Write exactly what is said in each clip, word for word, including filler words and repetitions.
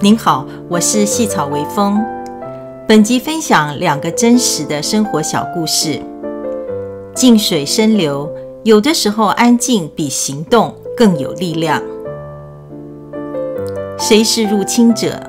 您好，我是细草微风。本集分享两个真实的生活小故事。静水深流，有的时候安静比行动更有力量。谁是入侵者？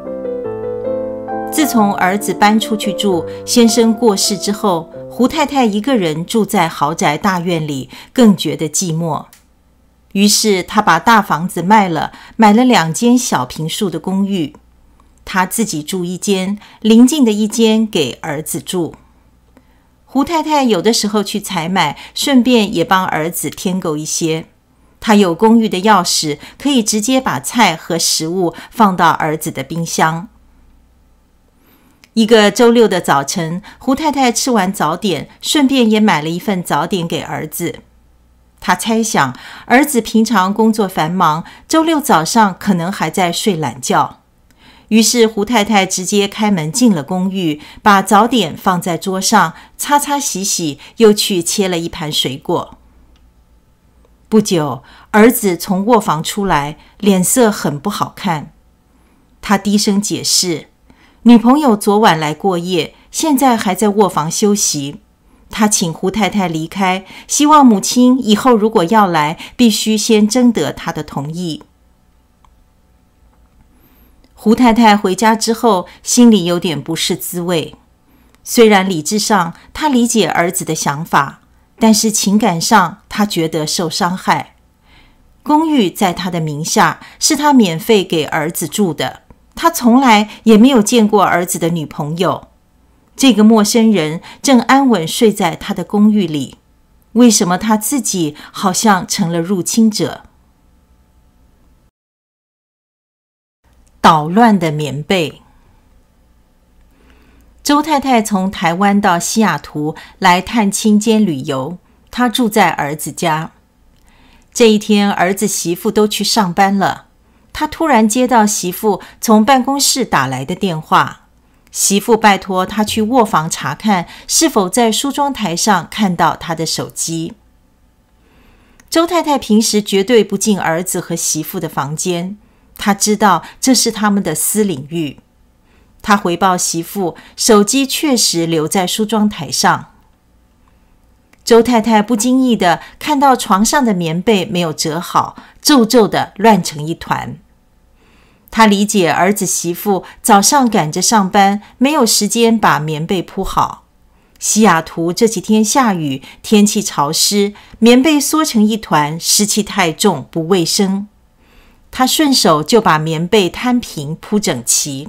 自从儿子搬出去住，先生过世之后，胡太太一个人住在豪宅大院里，更觉得寂寞。于是她把大房子卖了，买了两间小平数的公寓。她自己住一间，邻近的一间给儿子住。胡太太有的时候去采买，顺便也帮儿子添购一些。她有公寓的钥匙，可以直接把菜和食物放到儿子的冰箱。一个周六的早晨，胡太太吃完早点，顺便也买了一份早点给儿子。她猜想，儿子平常工作繁忙，周六早上可能还在睡懒觉。于是胡太太直接开门进了公寓，把早点放在桌上，擦擦洗洗，又去切了一盘水果。不久，儿子从卧房出来，脸色很不好看。他低声解释，女朋友昨晚来过夜，现在还在卧房休息。他请胡太太离开，希望母亲以后如果要来，必须先征得她的同意。胡太太回家之后，心里有点不是滋味。虽然理智上她理解儿子的想法，但是情感上她觉得受伤害。公寓在她的名下，是她免费给儿子住的，她从来也没有见过儿子的女朋友。这个陌生人正安稳睡在他的公寓里，为什么他自己好像成了入侵者？捣乱的棉被。周太太从台湾到西雅图来探亲兼旅游，她住在儿子家。这一天，儿子媳妇都去上班了，她突然接到媳妇从办公室打来的电话。媳妇拜托他去卧房查看是否在梳妆台上看到他的手机。周太太平时绝对不进儿子和媳妇的房间，她知道这是他们的私领域。她回报媳妇，手机确实留在梳妆台上。周太太不经意地看到床上的棉被没有折好，皱皱的乱成一团。他理解儿子媳妇早上赶着上班，没有时间把棉被铺好。西雅图这几天下雨，天气潮湿，棉被缩成一团，湿气太重，不卫生。他顺手就把棉被摊平铺整齐。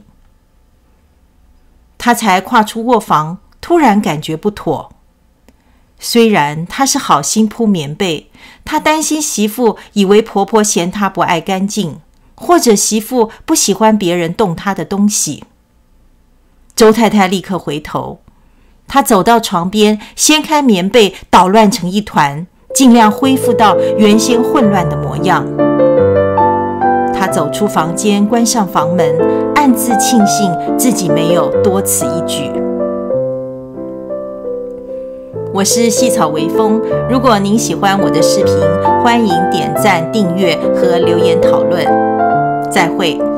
他才跨出卧房，突然感觉不妥。虽然他是好心铺棉被，他担心媳妇以为婆婆嫌他不爱干净，或者媳妇不喜欢别人动她的东西。周太太立刻回头，她走到床边，掀开棉被，捣乱成一团，尽量恢复到原先混乱的模样。她走出房间，关上房门，暗自庆幸自己没有多此一举。我是细草微风，如果您喜欢我的视频，欢迎点赞、订阅和留言讨论。再会。